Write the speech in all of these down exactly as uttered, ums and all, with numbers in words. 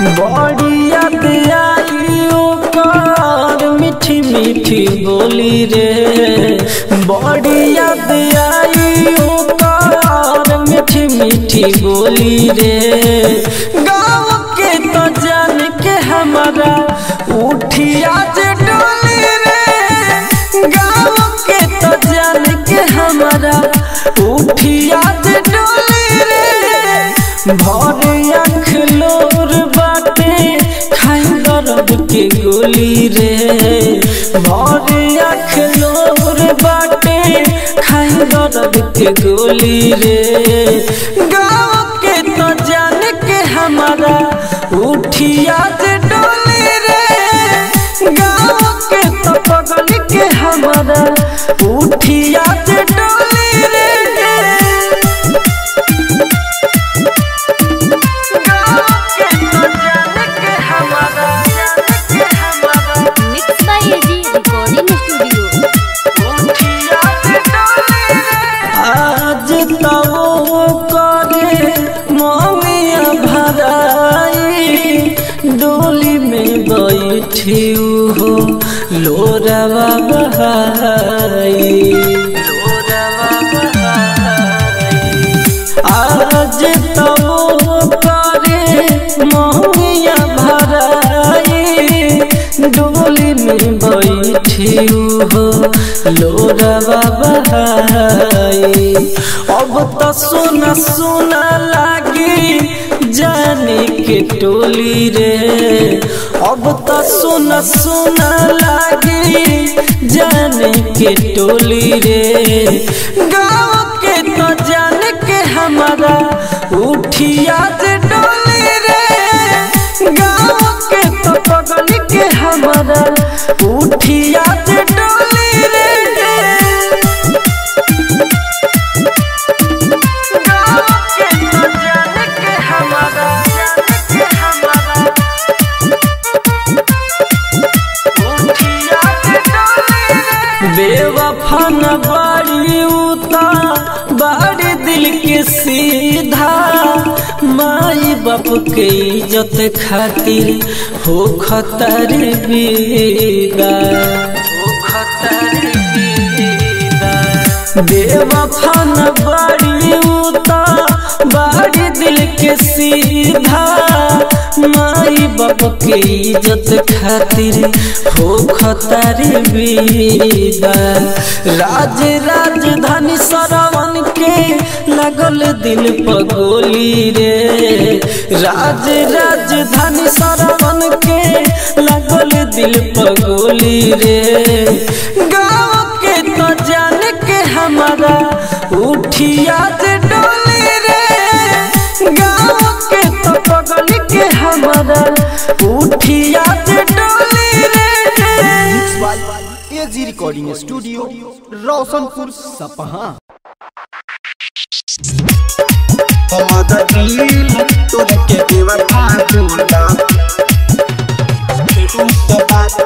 बड़ी याद आई ओकर मीठी मीठी बोली रे, बड़ी याद आई ओकर मीठी मीठी बोली रे। गाँव के तो जान के हमारा उठी आज डोली रे, गाँव के तो जान के हमारा उठी आज डोली रे। भरे आँख लोर बाटे खाई दर्द के गोली रे, भरे आँख लोर बाटे खाई दर्द के गोली रे। गाँव के तो जान के हमारा उठी आज डोली रे, गाँव के तो बगल के हमारा उठी आज डोली रे। आज तो करे ममिया भराई डोली में बैठी हो लोरावा बहाई, लोरावा बहाई। आज तो करे ममिया भराई डोली में बैठी हो लोरावा बहाई। अब तो सुना सुना लागी जाने के टोली रे, अब तो सुना सुना लागी जाने के टोली रे। गाँव के तो जान के हमारा उठी आज डोली रे, गाँव के तो बगल के हमारा उठी आज डोली रे। बेवफा न बाड़ी उता बाड़ी दिल के सीधा, माई बाप के इज्जत खातिर हो खतर विदा, हो खतर विदा। बेवफा न बाड़ी उता बाड़ी दिल के सीधा, माई बाप के इज्जत खातिर हो खतर विदा। राज राजधानी सरवन के लगल दिल पगोली रे, राज राजधानी सरवन के लगल दिल पगोली रे। गाँव के तो जान के हमारा उठी आज डोली रे, गाँव के तो बगल के हमारा उठी आज डोली रे। एजी रिकॉर्डिंग स्टूडियो रोशनपुर सपहा। हमारा दिल तोड़ के बेवफा बोला, तू तो बात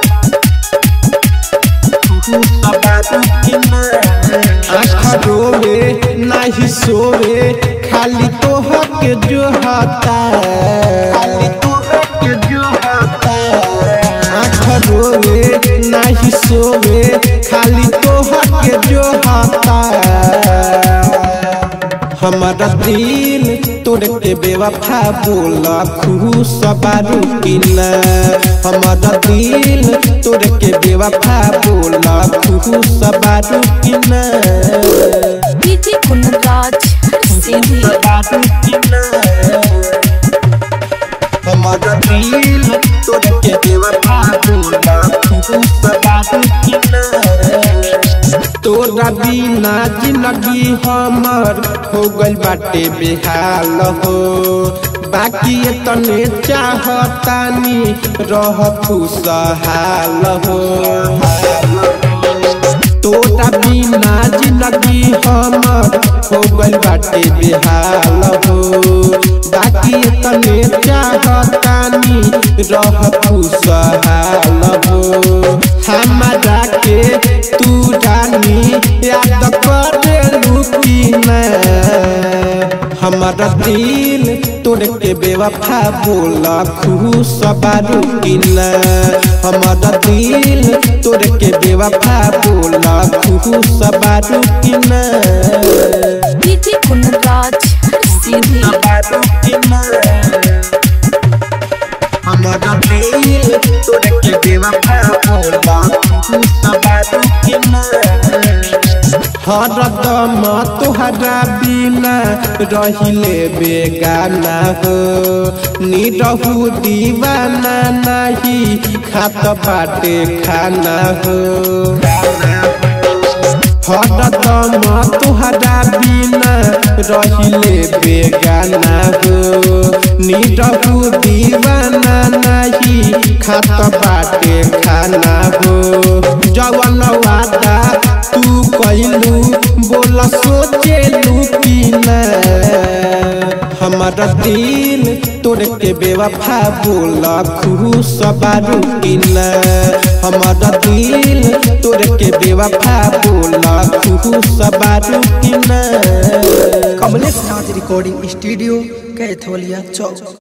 तू तो बात की ना। आँखा रोवे नहीं सोवे खाली तोहर के जो हाथा, खाली तोहर के जो हाथा। आँखा रोवे नहीं सोवे खाली तोहर के जो हाथा। हमारा दिल तोड़ के बेवफा बोला खुश बारू की ना, हमारा दिल तोड़ के बेवफा बोला खुश बारू की ना। डीजे कुंदराज सीधी बारू की ना, हमारा दिल तोड़ के बेवफा बोला खुश बारू की ना। तोरा बिना जिंदगी हमर हो गइल बाटे बेहाल हो, बाकी तने चाहतानी रह खुशहाल हो। तोरा बिना जिंदगी हमर हो गइल बाटे बेहाल हो, बाकी तने चाहतानी रह खुशहाल हो। हमारा के तू जानी याद करे लुकी ना, हमारा दिल तोड़ के बेवफा बेवफा बोला खुश बारू की ना हमारा दिल तोड़ के बेवफा बोला खुश बारू की ना डीजे कुंदराज सीधी बारू की ना हमारा दिल तोड़ के बेवफा बोला खुश बारू की ना हरदम तोहरा बिना रहिले बेगाना हो निरहु दीवाना नहीं खात बाटे खाना हो हरदम तोहरा बिना रहिले बेगाना हो निरहु दीवाना नहीं खात बाटे खाना हो जवन वादा तू कहलू बोला सोचेलू की ना हमारा दिल तोड़ के बेवफा बोला खुश बारू की ना हमारा दिल तोड़ के बेवफा बोला खुश बारू की ना कमलेश नाथ रिकॉर्डिंग स्टूडियो कैथोलिया चौक।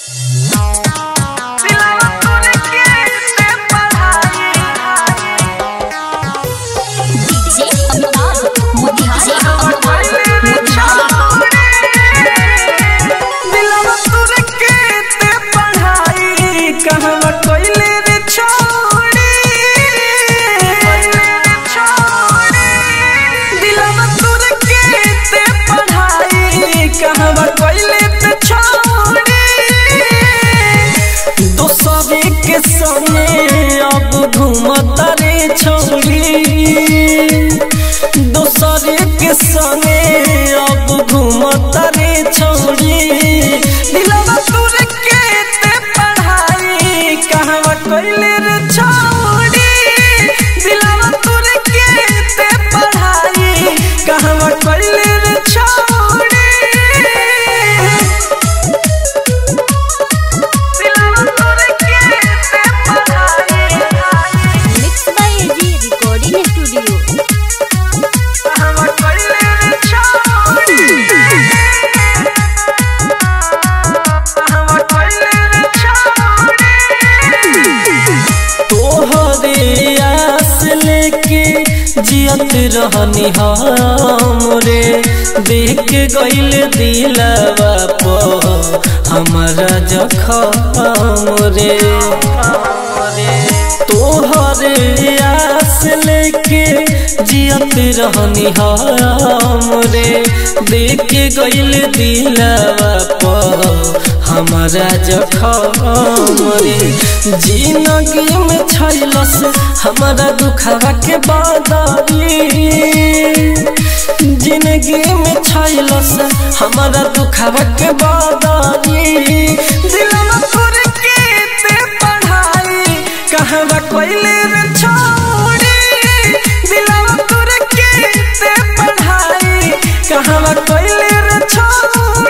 अब घूमता रे छोड़ी दूसरे के संगे अब घूमता रे छोड़ी दिलवा तोरे के ते पढ़ाई कहवा कइले रे छोड़ी दिलवा तोरे के ते पढ़ाई कहवा कइले रे छोड़ी जियत रहनी हमरे देख गइल दिलवा पो हमारा जखम रे तोहरे आस लेके जियत रहनी हमरे देख गइल दिलवा पो हमारा जखम रे जिंदगी में छैलस हमारा दुखवा के बादारी जिंदगी में छैलस हमारा दुखवा के बादारी दिलवा तोरे के ते पढ़ाई कहवा कइले रे छोड़ी दिलवा तोरे के ते पढ़ाई कहवा कइले रे छोड़ी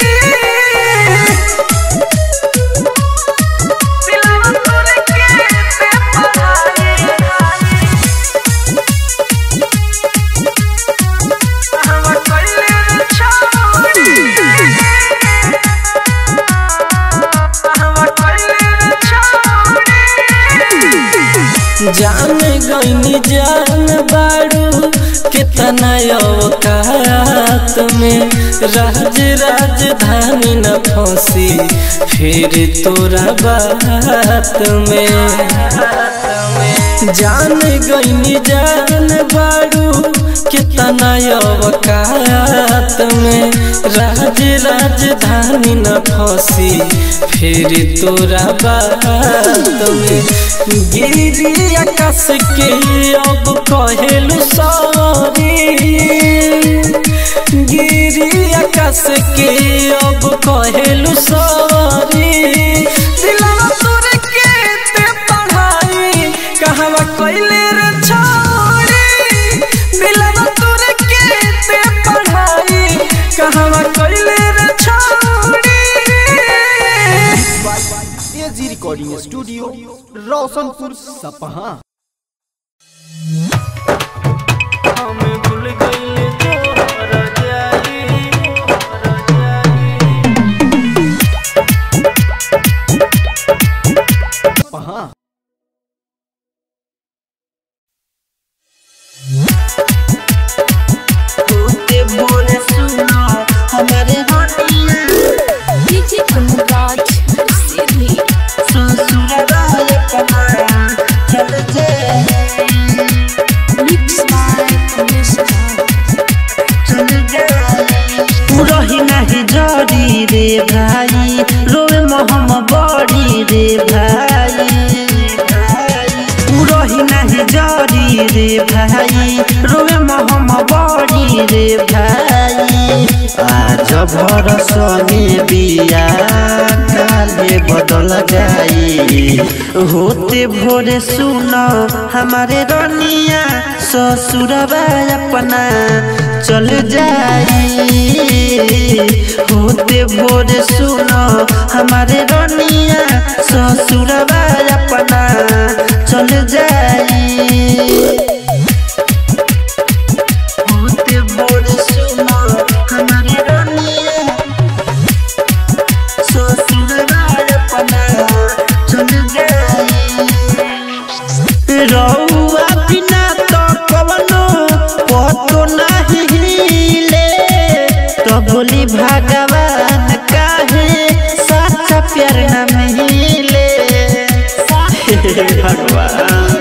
जान गईनी जान बाड़ू कितना औकात में राज राजधानी न फंसी फिर तोरा बात में जान गईनी जान बाड़ू कितना औकात में राज राजधानी न फंसी फिर तोरा बात में गिरी आकाश के अब कहेलू सॉरी गिरी आकाश के अब कहेलू सॉरी दिलवा तोरे के ते पढ़ाई कहवा कइले रे छोड़ी दिलवा तोरे के ते पढ़ाई कहवा कइले रे छोड़ी एजी रिकॉर्डिंग स्टूडियो रोशनपुर सपहा। हमें भूल गइले तोहरा जाई हाँ होते भोरे सुनो हमारे हटिया डीजे कुंदराज सीधी ससुराल कमाया चल जे मिक्स बाय कमिश्नर चल जे रही नहीं जड़ी रे भाई रोए मोहम बड़ी रे भाई रही नहीं जड़ी रे भाई रोए मोहम बड़ी रे भाई आज भरस में बिया काले बदल जाई होते भोरे सुनो हमारे रनिया ससुरबा अपना चल जाई होते भोरे सुनो हमारे रनिया ससुरबा अपना चल जाई होते भोरे सुनो हमारे रनिया ससुरबा अपना चल जाई रउआ बिना तो कवनो पतो नहीं हिले तो बोली भगवान काहे सच्चा प्यार न मिले भगवान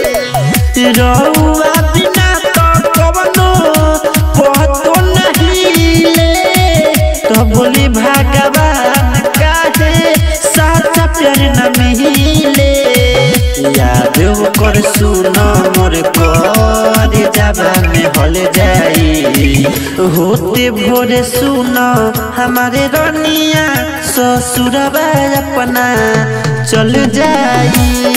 रउआ बिना तो कवनो पतो नहीं हिले तो बोली भगवान काहे सच्चा प्यार न मिले याद कर सुनो मोर कर जाबा में हल जाई होते भोरे सुनो हमारे रनिया ससुरबा अपना चल जाई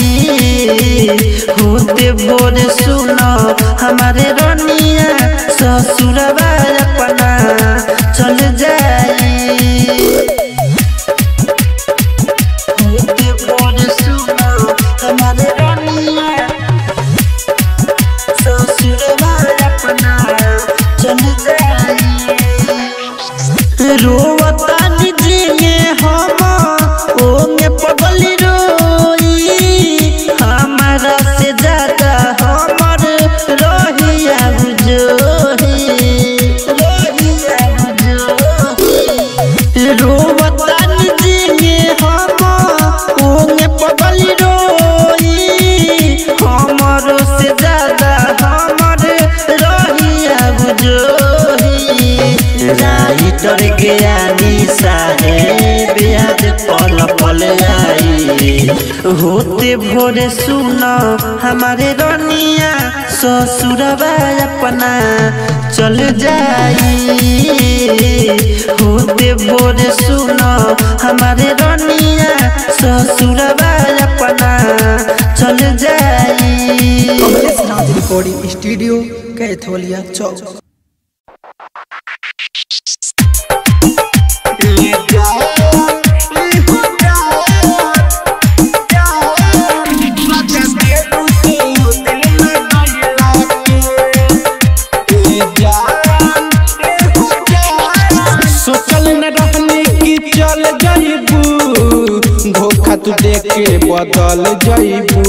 होते भोरे सुनो हमारे रनिया ससुरबा अपना चल जाई होते भोरे सुनो हमारे रनिया ससुरबा अपना चल जाई रोवता निजे हम ओमे पगली रोई हमारा से ज्यादा हमर रहिया बुझोही रहिया बुझोही रोवता निजे हम ओमे पगली रोई हमर से ज्यादा हमर रहिया बुझोही राइटर ज्ञानी साहेब याद पल पल आई होते भोरे सुनो हमारे रनिया ससुरबा अपना चल जाई होते भोरे सुनो हमारे रनिया ससुरबा अपना चल जाई कमलेश नाथ रिकॉर्डिंग स्टूडियो कैथोलिया चौक धोखा तू देख के बदल जाइबू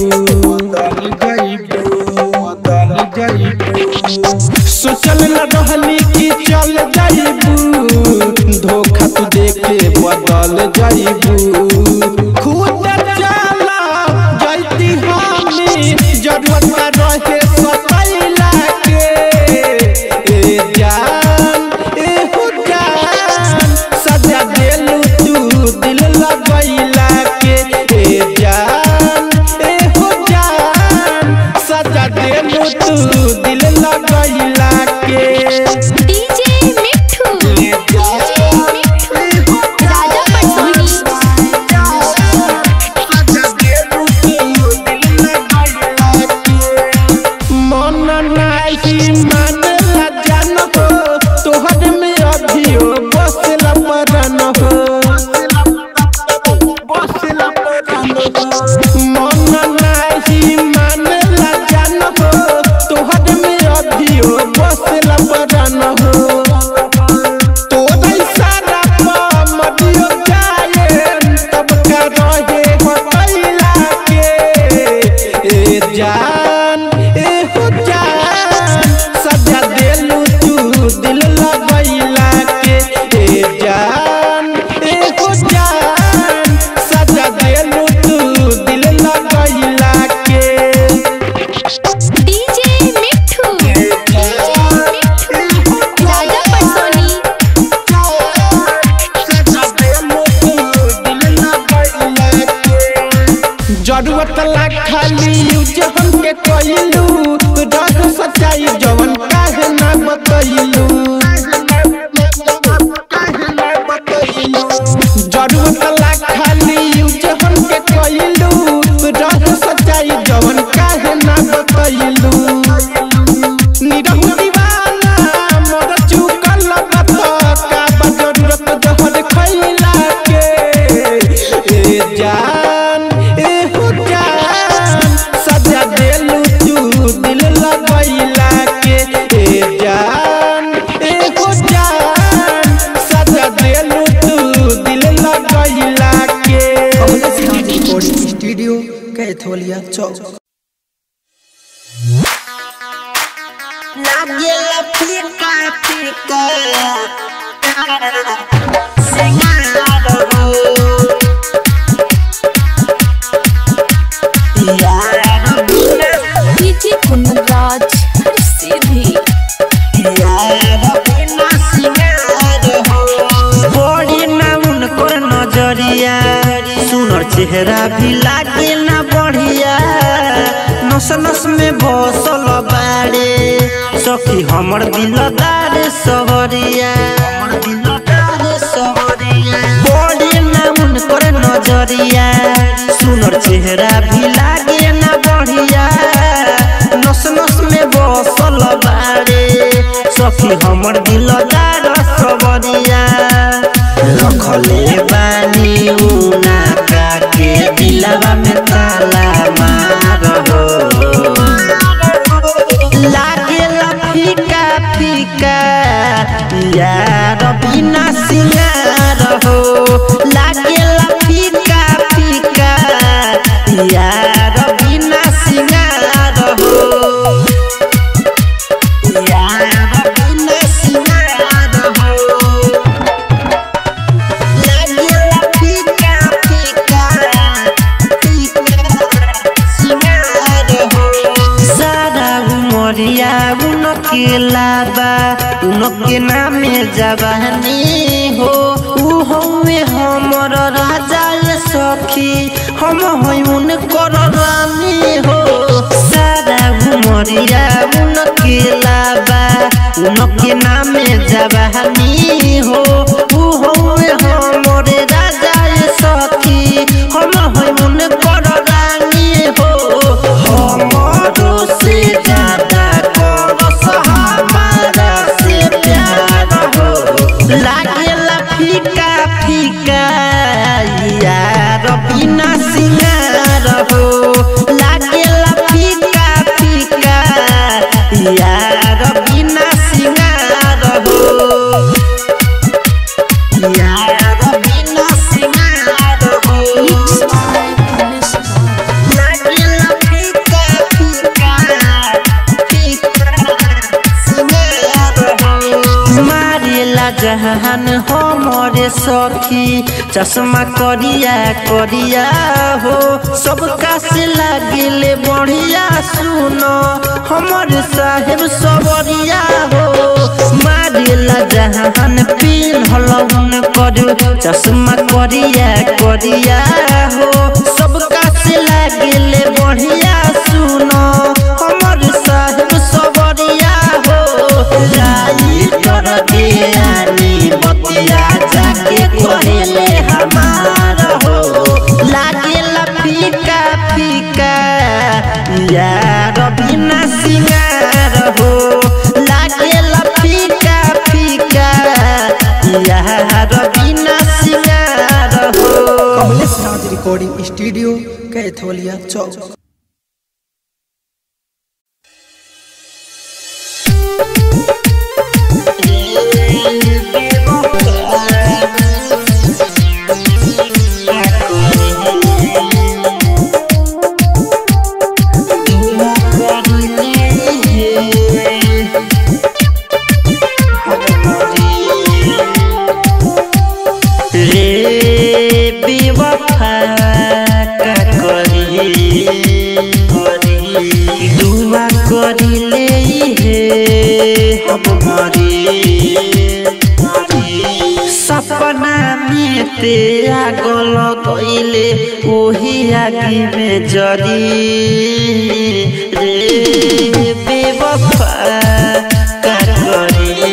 बदल जाइबू सोचल न रहली कि चल जाइबू धोखा तू देख के बदल जाइबू खुद चला जाती हमें जरूरत न रहे सतैला के ए जान ए हो जान सजा देलू तू दिल लगैला के ए जान ए हो जान सजा देलू तू दिल लगैला के डीजे मिठू डीजे मिठू राजा पटोनी मन नाही मानला जान हो तोहर में अभियो बसला परन हो बसला परन हो मन नाही मानला जान हो तोहर में अभियो बसला परन हो तोरे सारा मदियो जाए तब का रहे हो कैला के जरूरत ला खाली यूज हमके कइलू रह सच्चाई जवन काहे ना बतइलू जरूरत ला खाली यूज हमके कइलू रह सच्चाई जवन काहे ना बतइलू निरहु दीवाना मोर चुकल बात का जरूरत जहर खइला के ए जान ए हो जान सजा देलू तू दिल लगइला के ए जान ए हो जान सजा देलू तू दिल लगइला के रिकॉर्डिंग स्टूडियो कैथोलिया चौक लागेला फीका फीका सिंगार हो यार डीजे कुंदराज सीधी यार बिना सिंगार हो बड़ी ना उनको नजरिया सुनर चेहरा भी लागे ना बढ़िया नस नस में बसल बाड़े सखी हमर दिलदार सवरिया हमर दिलदार सवरिया बड़ी ना उनकर नजरिया सुनर चेहरा भी लागे ना बढ़िया नस नस में बसल बाड़े सखी हमर दिलदार सवरिया रखले बानी उना के दिलवा में ताला मार हो लागेला फीका फीका यार बिना सिंगार हो लागेला फीका फीका यार बिना सिंगार हो यार बिना सिंगार हो लागेला फीका फीका सिंगार हो सारा उमरिया उनके लाबा उनके नामे जवानी हो उ हवे हमर राजा ये सखी हम होई उनकर रानी हो सारा उमरिया उनके लाबा उनके नामे जवानी हो उ हवे हमर राजा ये सखी हम होई उनकर रानी हो हमरो से ज्यादा करस हमारा से प्यार हो लागेला फीका फीका यार बिना सिंगार हो लागेला फीका फीका यार बिना सिंगार हो यार बिना सिंगार हो लागेला फीका फीका मारेला जहान हमरे सखी चश्मा करिया करिया हो सबका से लागिले बढ़िया सुनो हमर साहेब सबरिया हो मारेला जहान पिन्हलौन करू चश्मा करिया करिया हो सबका से लागिले बढ़िया सुनो हमर साहेब सबरिया हो राई कर दे आनी बतिया जाके कहले हमार हो लागेला फीका फीका यार बिना सिंगार हो लागेला फीका फीका यार बिना सिंगार हो कमलेश नाथ रिकॉर्डिंग स्टूडियो कैथोलिया चौक रे बेवफा का करी ते आगल गईले ओही आगी में जरी रे बेवफा का करी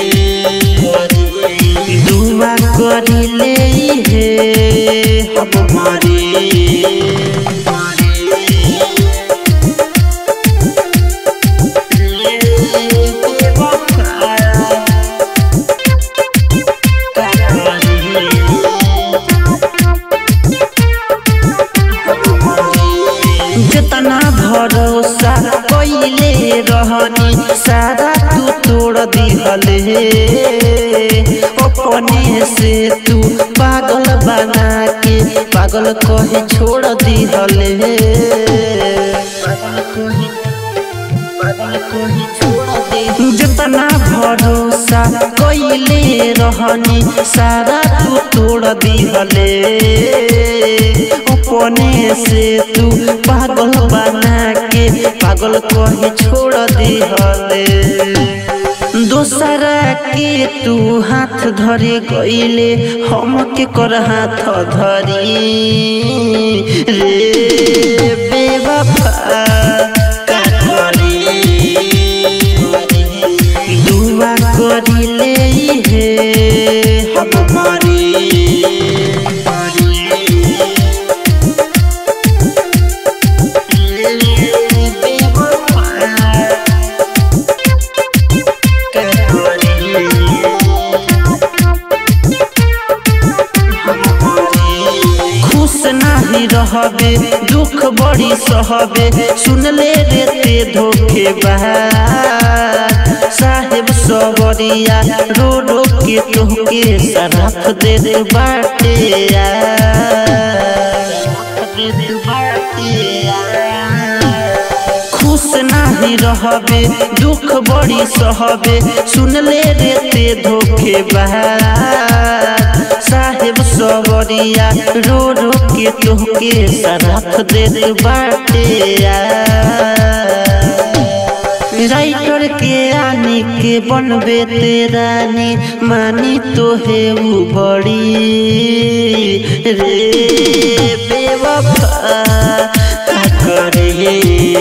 दुआ करिले हे हम मरी जितना भरोसा कइले रहनी सारा तू तोड़ दिहले अपने से तू पागल बना के पागल कहे छोड़ दिहले जितना भरोसा कइले रहनी सारा तू तोड़ दिहले अपने से तू पागल बना के पागल कहे छोड़ दिहले दोसरा के तू हाथ धरे गईले हम के कर हाथ धरी रे बेवफा का करी दुआ करिले हे हम मरी रहबे दुख बड़ी सहबे सुनले रेते धोखेबाज साहेब सबरिया रो रो के तोहके सराफ दे दे बाटे खुश नाही रहबे दुख बड़ी सहबे सुनले रेते धोखेबाज साहेब सबरिया रो रो के तोहके सराफ दे दे बाटे राइटर के आने के बनबे तेरानी मानी तो है वो बड़ी रे बेवफा का करे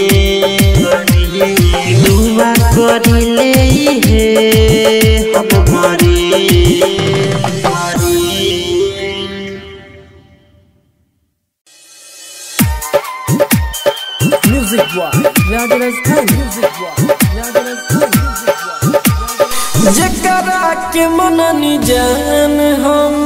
दुआ करिले हे हम मरी जकरा के मननी जान हम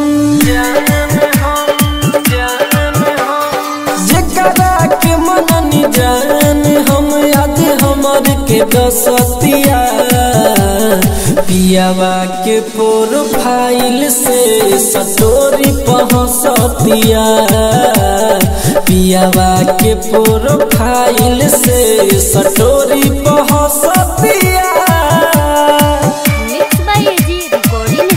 जकरा के मननी जान हम आज हमर के दसतिया पियावा के प्रोफाइल से सटोरी पहुँचतिया पियावा के प्रोफाइल से सटोरी पहुँचतिया mix by A G recording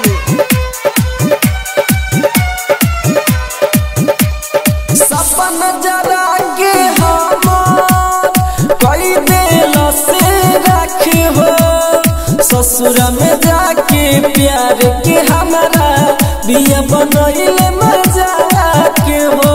studio सपना जरा के हमार कई दिल से रखे हो ससुर में जाके प्यार के हमारा बिया बनैले मजा के हो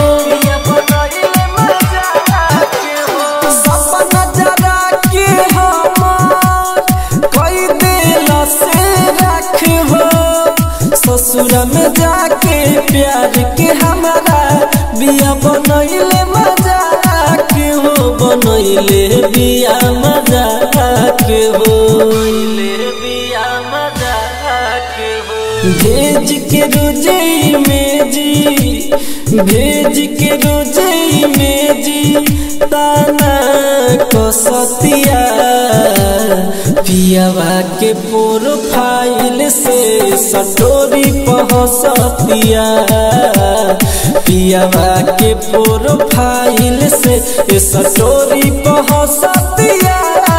सपना जरा के हमार कई दिल से रखे हो ससुर में जाके प्यार के हमारा बिया बनैले मजा के हो बनैले बिया मजा के हो भेज के रोजे में जी भेज के रोजे में जी ताना कसतिया पियावा के प्रोफाइल से सटोरी पहुँचतिया पियावा के प्रोफाइल से सटोरी पहुँचतिया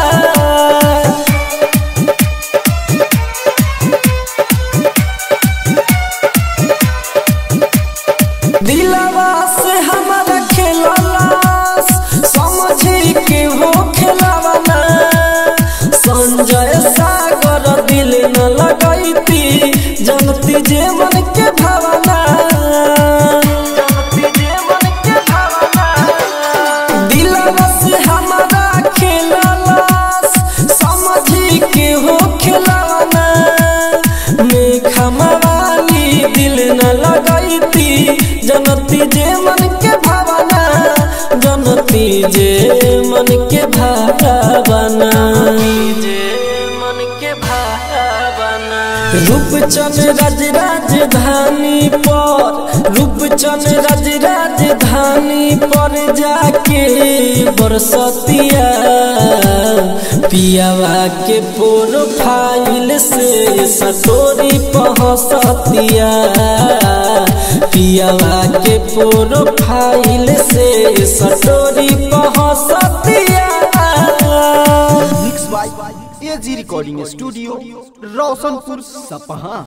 दिलवा से हमारा खेललास समझी के हो खेलावना संजय सागर दिल न लगैती जनती जे मन के भावना जे मन के भावना मन के भावना रूपचंद राज राजधानी पर रूपचंद राज राजधानी पर जाके बरसतिया पियावा के प्रोफाइल से सटोरी पहसतिया पियावा के प्रोफाइल से सटोरी पहसतिया। Mix by A G recording studio Roshanpur Sapaha.